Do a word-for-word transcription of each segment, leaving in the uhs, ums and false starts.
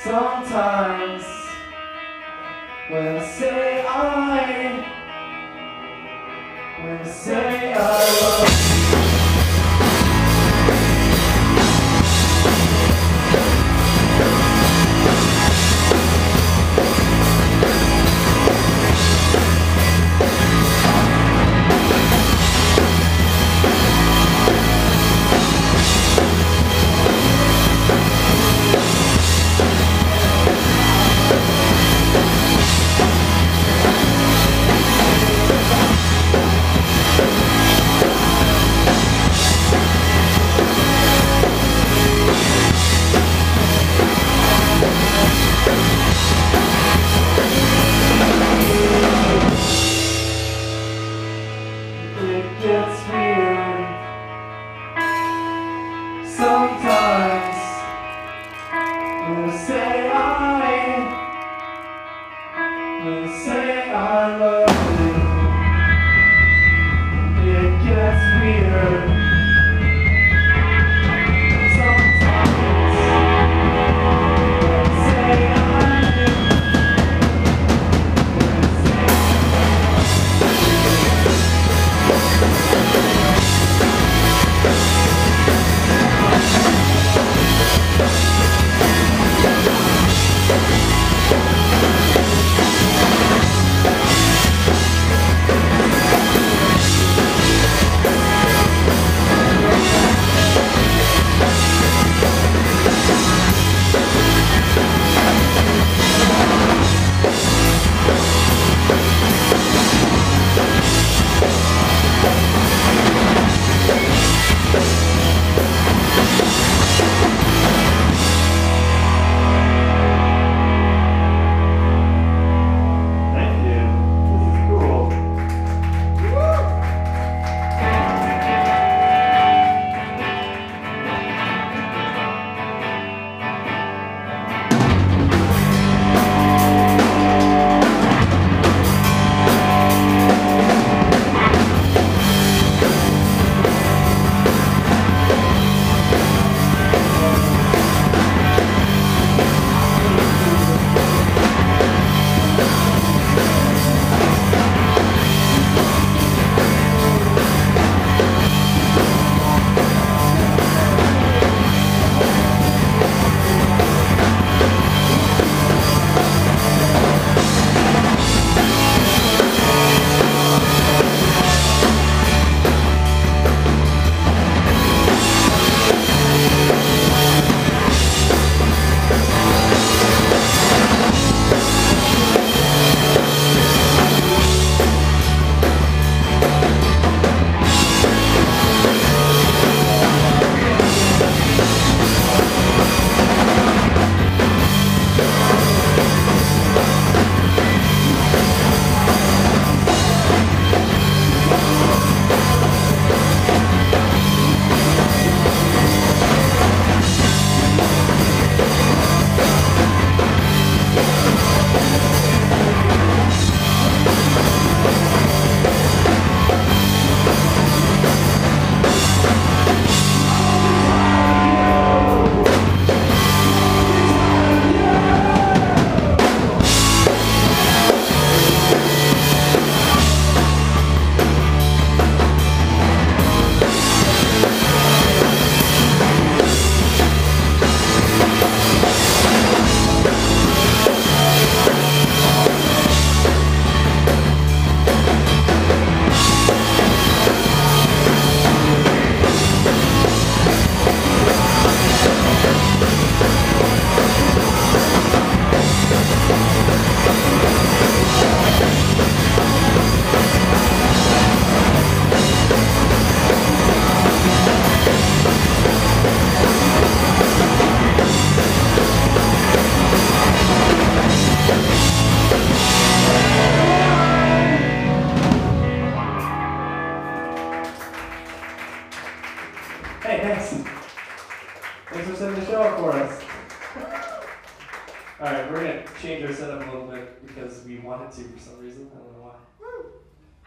Sometimes when I say I, when I say I love you. Sometimes when I say I, when I say I love you, it gets weird. Sometimes when I say I do, when I Hey, thanks. Thanks for setting the show up for us. Alright, we're going to change our setup a little bit because we wanted to for some reason. I don't know why.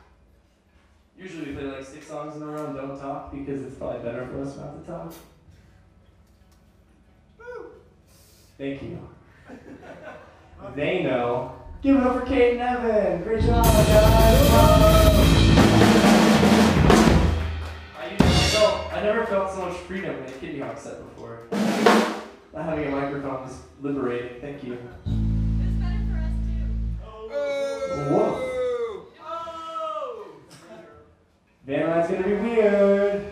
Usually we play like six songs in a row and don't talk because it's probably better for us not to talk. Thank you. They know. Give it up for Kate and Evan. Great job, guys. I usually felt, I never felt so much freedom in a Kitty Hawk set before. Not having a microphone was liberating. Thank you. It was better for us too. Whoa. Oh! Van Ride's gonna be weird.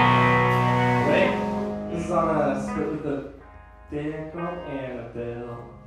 Wait, this is on a split with the Daniel and Annabelle.